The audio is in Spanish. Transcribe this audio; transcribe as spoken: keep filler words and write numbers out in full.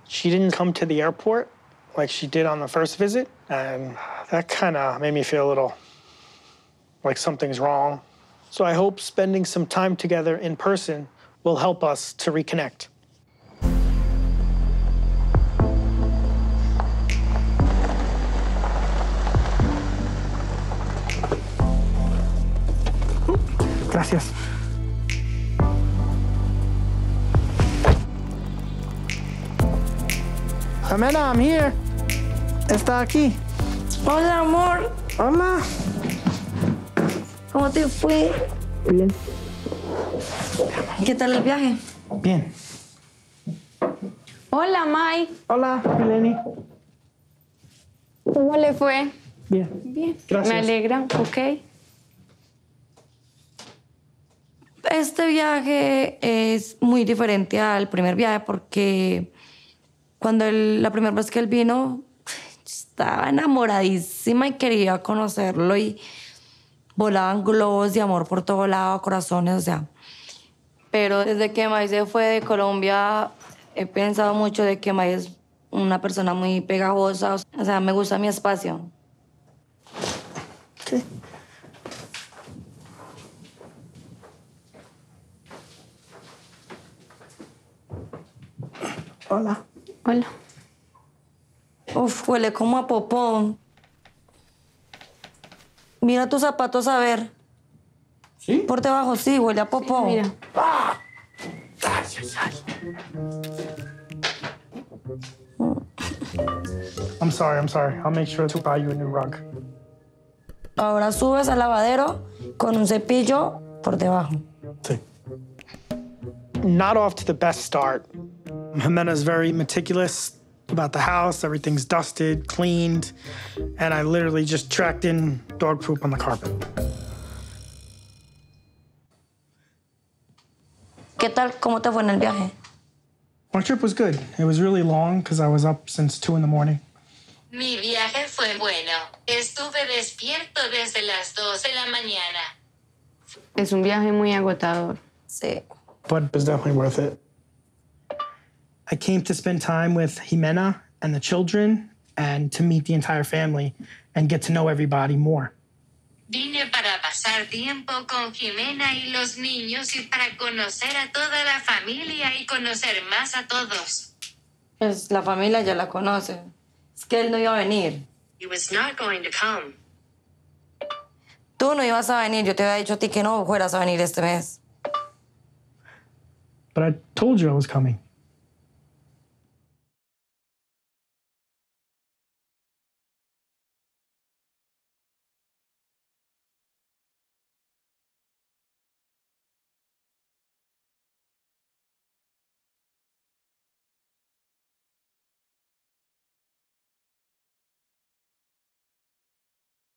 She didn't come to the airport like she did on the first visit, and that kind of made me feel a little like something's wrong. So I hope spending some time together in person will help us to reconnect. Gracias. Jimena, I'm here. Está aquí. Hola, amor. Hola. ¿Cómo te fue? Bien. ¿Qué tal el viaje? Bien. Hola, Mike. Hola, Mileni. ¿Cómo le fue? Bien. Bien. Gracias. Me alegra, ok. Este viaje es muy diferente al primer viaje porque cuando él, la primera vez que él vino, estaba enamoradísima y quería conocerlo y volaban globos de amor por todo lado, corazones, o sea. Pero desde que Mike se fue de Colombia, he pensado mucho de que Mike es una persona muy pegajosa, o sea, me gusta mi espacio. ¿Qué? Hola. Hola. Uf, huele como a popó. Mira tus zapatos a ver. ¿Sí? Por debajo, sí, huele a popó. Mira. Ah. Gracias. I'm sorry, I'm sorry. I'll make sure to buy you a new rug. Ahora subes al lavadero con un cepillo por debajo. Sí. Not off to the best start. Jimena's very meticulous about the house. Everything's dusted, cleaned, and I literally just tracked in dog poop on the carpet. ¿Qué tal? ¿Cómo te fue en el viaje? My trip was good. It was really long because I was up since two in the morning. Mi viaje fue bueno. Estuve despierto desde las dos de la mañana. Es un viaje muy agotador. Sí. But it was definitely worth it. I came to spend time with Jimena and the children and to meet the entire family and get to know everybody more. Vine para pasar tiempo con Jimena y los niños y para conocer a toda la familia y conocer más a todos. Pues la familia ya la conoce. Es que él no iba a venir. He was not going to come. Tú no ibas a venir. Yo te había dicho a ti que no fueras a venir este mes. But I told you I was coming.